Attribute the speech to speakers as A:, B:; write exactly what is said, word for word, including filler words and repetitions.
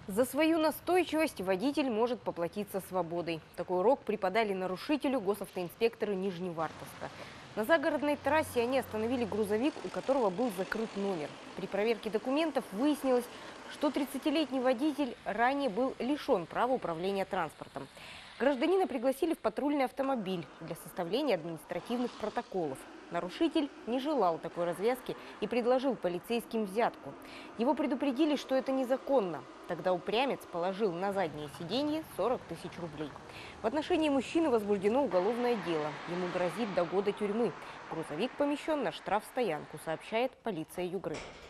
A: За свою настойчивость водитель может поплатиться свободой. Такой урок преподали нарушителю госавтоинспекторы Нижневартовска. На загородной трассе они остановили грузовик, у которого был закрыт номер. При проверке документов выяснилось, что тридцатилетний водитель ранее был лишен права управления транспортом. Гражданина пригласили в патрульный автомобиль для составления административных протоколов. Нарушитель не желал такой развязки и предложил полицейским взятку. Его предупредили, что это незаконно. Тогда упрямец положил на заднее сиденье сорок тысяч рублей. В отношении мужчины возбуждено уголовное дело. Ему грозит до года тюрьмы. Грузовик помещен на штрафстоянку, сообщает полиция Югры.